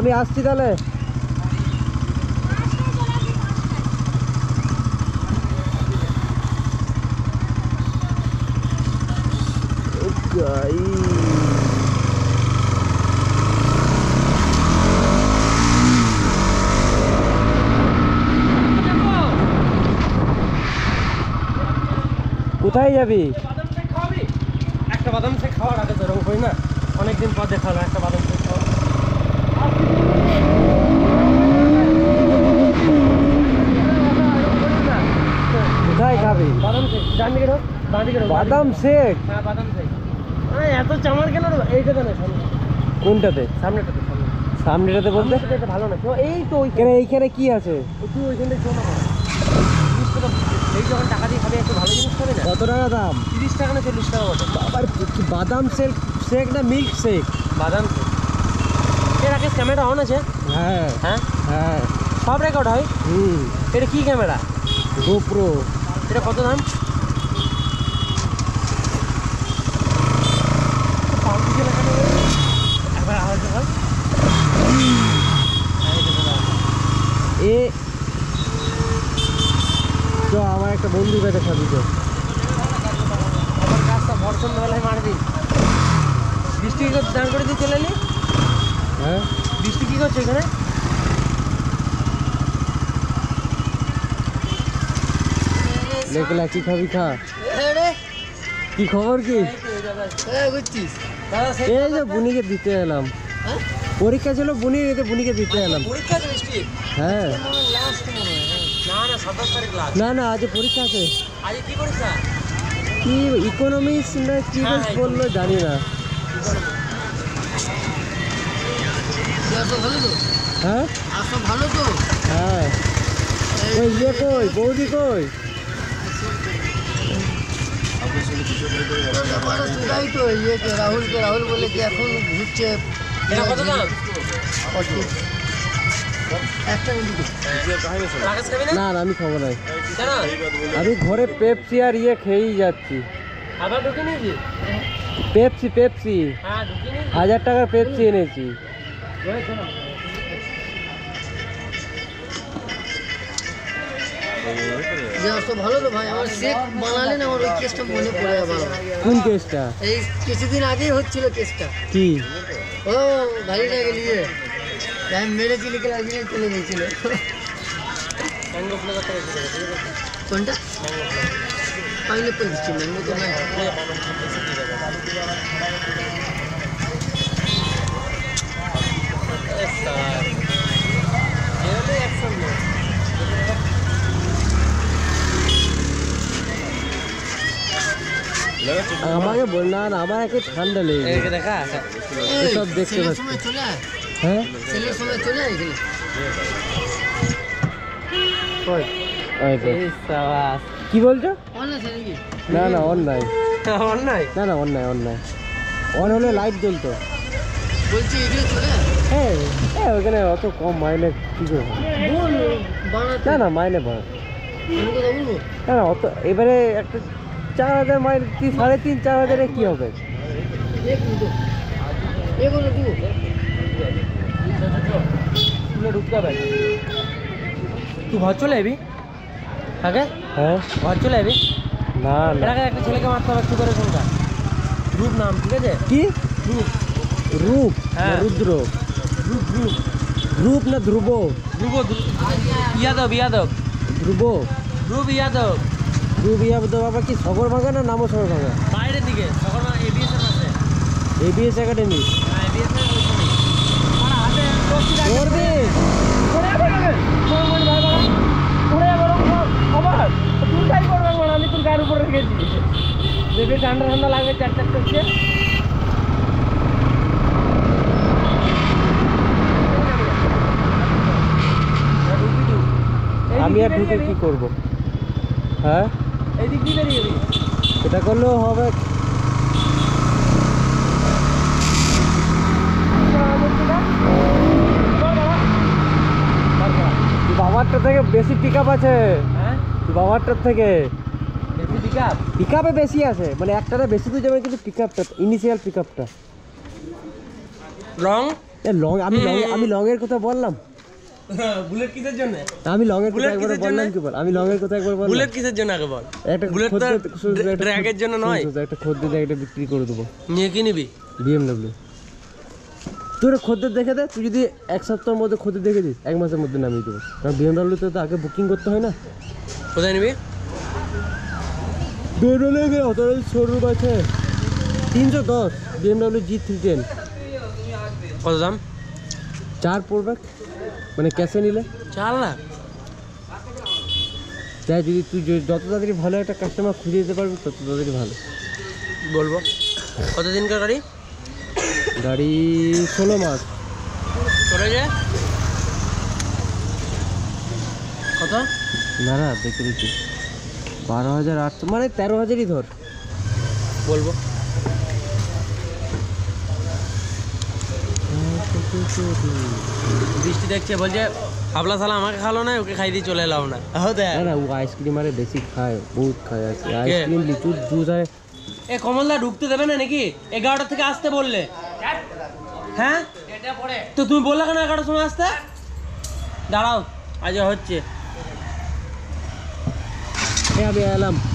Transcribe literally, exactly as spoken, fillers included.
আমি আসছি তাহলে। কোথায় যাবি? বাদাম শেক খাওয়াবি? একটা বাদাম শেক খাওয়ার আগে তো হয় না, অনেকদিন পর দেখা হলো একটা বাদাম শেক খাওয়া। কোথায় খাবি? বাদাম শেক ডান দিকে ঢোক, বাঁ দিকে ঢোক। বাদাম শেক? হ্যাঁ বাদাম শেক। আরে এত চামার কেন রে? এই জায়গা না, সামনে। কোনটাতে? সামনেটাতে, সামনে। সামনেটাতে বলতে? এটা ভালো না তো, এই তো ওইখানে। এইখানে কি আছে? তুই ওইখানে চো না, এই যখন টাকা দিয়ে খাবি একটু ভালো জিনিস খাবি না। কত টাকা দাম? তিরিশ টাকা না চল্লিশ টাকা মতো। আবার বাদাম শেক শেক না মিল্ক শেক? বাদাম শেক। এর আগে ক্যামেরা অন আছে? হ্যাঁ হ্যাঁ হ্যাঁ সব রেকর্ড হয়। হুম। এটা কি ক্যামেরা? গোপ্রো। এটা কত দাম? এ তো আমার একটা বন্ধু কাছে খাবি তো। আমার কাজটা ভর সন্ধ্যাবেলায় মারবি। বৃষ্টি কি করতে দান করে দিয়ে চলে এলি? হ্যাঁ বৃষ্টি কি করছে এখানে? লেকলা কি খাবি খা। কি খবর কি? এই যে বুনিকে দিতে এলাম, পরীক্ষা ছিল বুনি, এই যে বুনিকে দিতে এলাম। পরীক্ষা আছে বৃষ্টি? হ্যাঁ। না না সাতাশ তারিখ ক্লাস। না না আজ পরীক্ষা আছে। আজ কি পরীক্ষা? কি ইকোনমিক্স না কি বেশ বললো জানি না। হ্যাঁ ভালো তো? হ্যাঁ। ওই ইয়ে কই, বৌদি কই? তো ইয়েকে রাহুলকে রাহুল বলে কি এখন ঘুরছে। এটা কত দাম? একটা মিনিট। রাকেশ খাবি না? না না আমি খাবো না। কেন? আমি ঘরে পেপসি আর ইয়ে খেয়েই যাচ্ছি। আবার ঢুকে নিয়েছি? পেপসি পেপসি হ্যাঁ ঢুকে নিয়েছি। হাজার টাকার পেপসি এনেছি। ভালো তো ভাই, আমার শেখ বানালেন, আমার ওই কেসটা মনে পড়ে আবার। কোন কেসটা? এই কিছুদিন আগেই হচ্ছিল কেসটা। কি? ও গাড়িটাকে নিয়ে আমি মেরেছিলি ক্লাস নিয়ে চলে গেছিল। কোনটা? পাইনাপল দিচ্ছি, ম্যাঙ্গো তো নাই। আমাকে বল না, না আমার একে ঠান্ডা লেগে এদিকে দেখা। সব দেখতে ছেলের পাচ্ছি। সময় চলে আয়, হ্যাঁ ছেলের সময় চলে আয় এখানে। কই? ওই তো। এই সাবাস। কি বলছো? অন্য ছেলে কি? না না অন্যায়, অন্যায়। না না অন্যায় অন্যায়। অন হলে লাইট জ্বলতো। বলছি এখানে চলে আয়। হ্যাঁ হ্যাঁ ওখানে অত কম মাইনে কি করে? বল বানাতে। না না মাইনে বাড়। আমি কথা বলবো? না না অত এবারে একটা চার হাজার মাইনে তিন সাড়ে তিন চার হাজারে কি হবে? এক মিনিট এগুলো দিব। স্কুলে ঢুকতে হবে। তুই ঘর চলে যাবি? আগে হ্যাঁ ঘর চলে যাবি? না এর না। আগে একটা ছেলেকে মারতে হবে একটু করে কোনটা? রূপ নাম, ঠিক আছে? কি রূপ। রূপ? হ্যাঁ। না রুদ্র? রূপ রূপ রূপ না ধ্রুব? ধ্রুব ইয়াদব ইয়াদব ধ্রুব রূপ ইয়াদব। ধ্রুব ইয়াদব বাবা কি সগর ভাঙা না নামও সগর ভাঙা? বাইরের দিকে তখন এবিএস এর পাশে। ABS academy. হ্যাঁ এবিএস এর ওখানে। ওরা হাতে টর্চি লাগে। করবে ওরে বাবা কোন কোন ভাই বাবা ওরে বাবা আবার তুই কাই করবে মানে আমি তোর গায়ের উপর রেখেছি। যদি ঠান্ডা ঠান্ডা লাগে চার চার করছে। আমি আর ঢুকে কি করব? হ্যাঁ এই দিক দিয়ে বেরিয়ে যাবি। এটা করলেও হবে। বাবারটা থেকে বেশি পিক আপ আছে। হ্যাঁ বাবারটার থেকে বেশি পিক আপ। পিক আপে বেশি আছে, মানে একটাতে বেশি দূর যাবে কিন্তু পিক আপটা ইনিশিয়াল পিক আপটা। রং এ লং আমি লং আমি লং এর কথা বললাম। বুলেট কিসের জন্য? আমি লং এর কথা বুলেট একবার কিসের বললাম জন্য? কি বল আমি লং এর কথা একবার বললাম। বুলেট কিসের জন্য আগে বল। একটা বুলেট তো খদ্দের- ড্র্যাগের জন্য নয়। শুন, শুন, একটা খদ্দের দেখে এটা বিক্রি করে দেবো নিয়ে কি নিবি? বিএমডব্লিউ। তুই একটা খদ্দের দেখে দে, তুই যদি এক সপ্তাহের মধ্যে খদ্দের দেখে দিস এক মাসের মধ্যে নামিয়ে দেবো, কারণ বিএমডব্লিউতে তো আগে বুকিং করতে হয় না। কোথায় নিবি? বিএমডব্লিউ অতটা শোরুম আছে তিনশো দশ বিএমডব্লিউ জি থ্রি টেন। কত দাম? চার পড়বে মানে ক্যাশে নিলে। চার লাখ? তাই যদি তুই য- যত তাড়াতাড়ি ভালো একটা কাস্টমার খুঁজে দিতে পারবি তত তাড়াতাড়ি ভালো। বলবো। কত দিনকার গাড়ি? গাড়ি ষোলো মাস। চলে যায় কত? না না দেখে দিচ্ছি বারো হাজার আটশো মানে তেরো হাজারই ধর। বলবো। বৃষ্টি দেখছে বলছে হাবলা সালা আমাকে খালো না, ওকে খাই দিয়ে চলে এলাম না। হতে না না ও আইসক্রিম আরে বেশি খায়, বহুত খায় আছে আইসক্রিম লিচুর জুস আরে। এ কমলদা ঢুকতে দেবে না নাকি? এগারোটা থেকে আসতে বললে। হ্যাঁ তো তুমি বললে কেন এগারোটার সময় আসতে? দাঁড়াও আজ হচ্ছে। এ আমি এলাম।